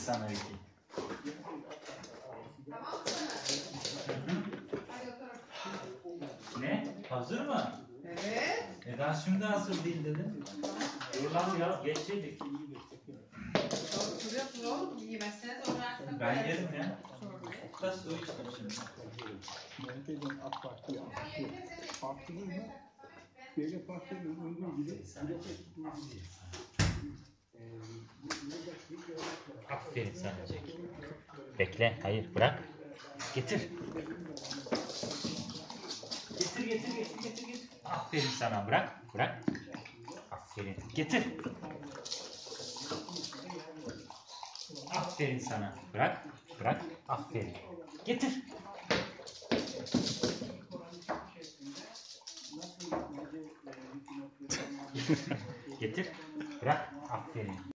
sana Vicky. Ne? Hazır mı? Evet. Neden şimdi hazır değil dedin? Dur lan ya, geçseydik. Oturuyorsun oğlum. Yemezseniz olarak. Ben yerim ya. Çorbayı. Da su içtim şimdi. Menteşe'nin AK Parti'ye farklılığı mı? Devlet Bahçeli'nin öndüğü gibi Aferin sana Jack. Bekle, hayır bırak. Getir. Getir. Aferin sana, bırak. Aferin. Getir. Aferin sana. Bırak. Aferin. Getir. Getir. Bırak. Aferin.